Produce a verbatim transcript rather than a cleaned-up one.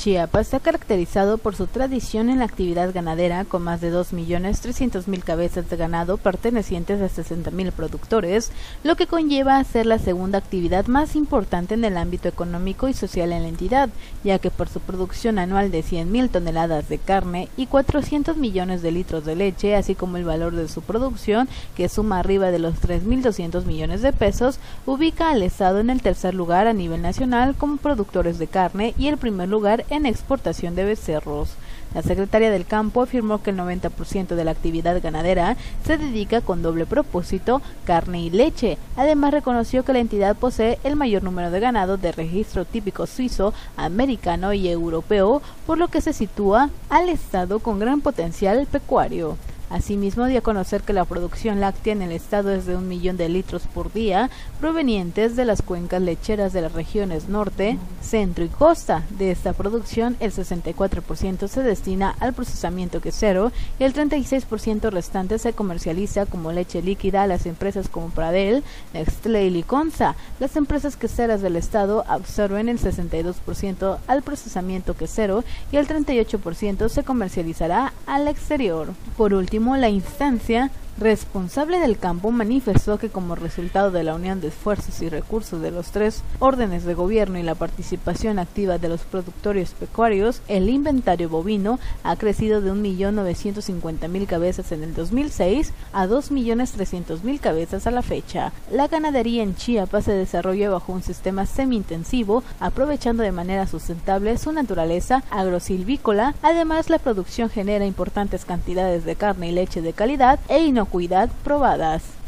Chiapas se ha caracterizado por su tradición en la actividad ganadera, con más de dos millones trescientas mil cabezas de ganado pertenecientes a sesenta mil productores, lo que conlleva a ser la segunda actividad más importante en el ámbito económico y social en la entidad, ya que por su producción anual de cien mil toneladas de carne y cuatrocientos millones de litros de leche, así como el valor de su producción, que suma arriba de los tres mil doscientos millones de pesos, ubica al estado en el tercer lugar a nivel nacional como productores de carne y el primer lugar en exportación de becerros. La secretaria del Campo afirmó que el noventa por ciento de la actividad ganadera se dedica con doble propósito, carne y leche. Además, reconoció que la entidad posee el mayor número de ganado de registro típico suizo, americano y europeo, por lo que se sitúa al estado con gran potencial pecuario. Asimismo, dio a conocer que la producción láctea en el estado es de un millón de litros por día, provenientes de las cuencas lecheras de las regiones norte, centro y costa. De esta producción, el sesenta y cuatro por ciento se destina al procesamiento quesero y el treinta y seis por ciento restante se comercializa como leche líquida a las empresas como Pradel, Nestlé y Liconza. Las empresas queseras del estado absorben el sesenta y dos por ciento al procesamiento quesero y el treinta y ocho por ciento se comercializará al exterior. Por último, la instancia responsable del campo manifestó que como resultado de la unión de esfuerzos y recursos de los tres órdenes de gobierno y la participación activa de los productores pecuarios, el inventario bovino ha crecido de un millón novecientos cincuenta mil cabezas en el dos mil seis a dos millones trescientos mil cabezas a la fecha. La ganadería en Chiapas se desarrolla bajo un sistema semi-intensivo, aprovechando de manera sustentable su naturaleza agrosilvícola. Además, la producción genera importantes cantidades de carne y leche de calidad e inocuidad probadas.